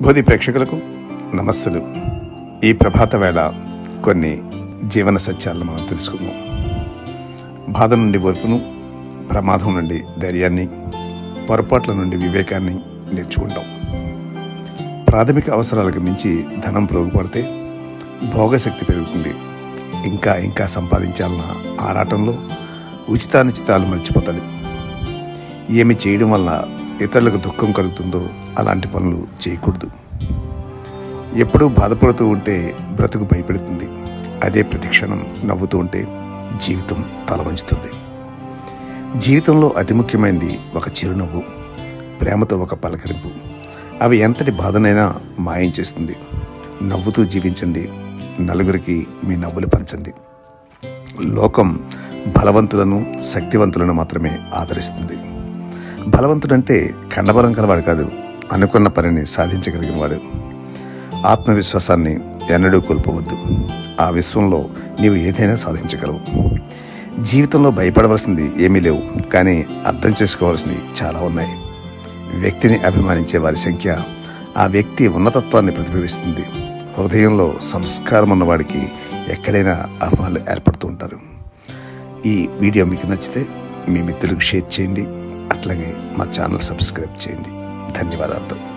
బోధి ప్రేక్షకులకు నమస్సులు. ఈ ప్రభాత వేళ కొన్ని జీవన సత్యాలను మనం తెలుసుకుందాం. బాధ నుండి ఓర్పును, ప్రమాదం నుండి ధైర్యాన్ని, పొరపాట్ల నుండి వివేకాన్ని నేర్చుకుంటాం. ప్రాథమిక అవసరాలకు మించి ధనం ప్రోగుపడితే భోగశక్తి పెరుగుతుంది. ఇంకా ఇంకా సంపాదించాలన్న ఆరాటంలో ఉచితానుచితాలు మర్చిపోతాడు. ఏమి చేయడం వల్ల ఇతరులకు దుఃఖం కలుగుతుందో అలాంటి పనులు చేయకూడదు. ఎప్పుడూ బాధపడుతూ ఉంటే బ్రతుకు భయపెడుతుంది. అదే ప్రతిక్షణం నవ్వుతూ ఉంటే జీవితం తలవంచుతుంది. జీవితంలో అతి ముఖ్యమైనది ఒక చిరునవ్వు, ప్రేమతో ఒక పలకరింపు. అవి ఎంతటి బాధనైనా మాయం చేస్తుంది. నవ్వుతూ జీవించండి, నలుగురికి మీ నవ్వులు పంచండి. లోకం బలవంతులను, శక్తివంతులను మాత్రమే ఆదరిస్తుంది. బలవంతుడంటే కండబలం కలవాడు కాదు, అనుకున్న పనిని సాధించగలిగిన వాడు. ఆత్మవిశ్వాసాన్ని ఎన్నడూ కోల్పోవద్దు. ఆ విశ్వంలో నీవు ఏదైనా సాధించగలవు. జీవితంలో భయపడవలసింది ఏమీ లేవు, కానీ అర్థం చేసుకోవాల్సింది చాలా ఉన్నాయి. వ్యక్తిని అభిమానించే వారి సంఖ్య ఆ వ్యక్తి ఉన్నతత్వాన్ని ప్రతిబింబిస్తుంది. హృదయంలో సంస్కారం ఉన్నవాడికి ఎక్కడైనా అభిమానులు ఏర్పడుతూ ఉంటారు. ఈ వీడియో మీకు నచ్చితే మీ మిత్రులకు షేర్ చేయండి. అట్లాగే మా ఛానల్ సబ్స్క్రైబ్ చేయండి. ధన్యవాదాలు.